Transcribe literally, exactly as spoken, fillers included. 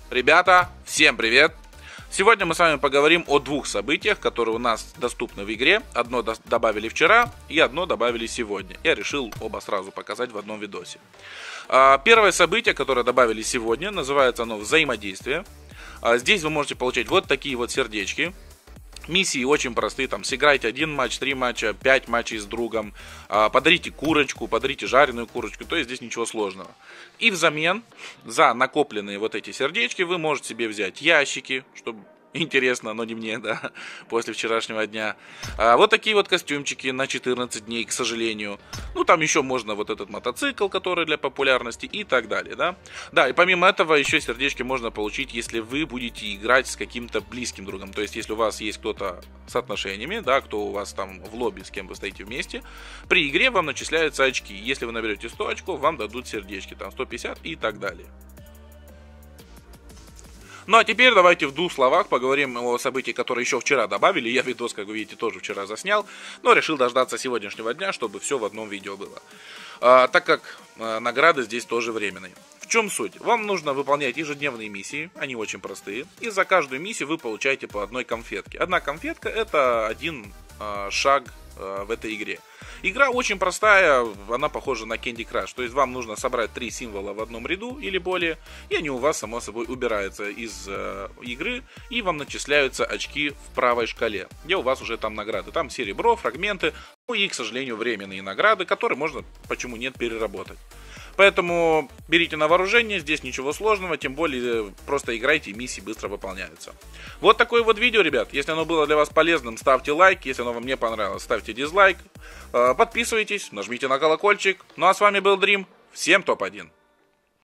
Ребята, всем привет! Сегодня мы с вами поговорим о двух событиях, которые у нас доступны в игре. Одно добавили вчера и одно добавили сегодня. Я решил оба сразу показать в одном видосе. Первое событие, которое добавили сегодня, называется оно «Взаимодействие». Здесь вы можете получать вот такие вот сердечки. Миссии очень простые, там, сыграйте один матч, три матча, пять матчей с другом, подарите курочку, подарите жареную курочку, то есть здесь ничего сложного. И взамен за накопленные вот эти сердечки вы можете себе взять ящики, чтобы интересно, но не мне, да, после вчерашнего дня. А, вот такие вот костюмчики на четырнадцать дней, к сожалению. Ну, там еще можно вот этот мотоцикл, который для популярности и так далее, да. Да, и помимо этого еще сердечки можно получить, если вы будете играть с каким-то близким другом. То есть, если у вас есть кто-то с отношениями, да, кто у вас там в лобби, с кем вы стоите вместе, при игре вам начисляются очки. Если вы наберете сто очков, вам дадут сердечки, там сто пятьдесят и так далее. Ну а теперь давайте в двух словах поговорим о событии, которое еще вчера добавили. Я видос, как вы видите, тоже вчера заснял, но решил дождаться сегодняшнего дня, чтобы все в одном видео было. А, так как а, награды здесь тоже временные. В чем суть? Вам нужно выполнять ежедневные миссии, они очень простые. И за каждую миссию вы получаете по одной конфетке. Одна конфетка — это один а, шаг а, в этой игре. Игра очень простая, она похожа на Candy Crush, то есть вам нужно собрать три символа в одном ряду или более, и они у вас, само собой, убираются из э, игры, и вам начисляются очки в правой шкале, где у вас уже там награды, там серебро, фрагменты, ну и, к сожалению, временные награды, которые можно, почему нет, переработать. Поэтому берите на вооружение, здесь ничего сложного, тем более просто играйте, миссии быстро выполняются. Вот такое вот видео, ребят. Если оно было для вас полезным, ставьте лайк. Если оно вам не понравилось, ставьте дизлайк. Подписывайтесь, нажмите на колокольчик. Ну а с вами был Дрим. Всем топ один.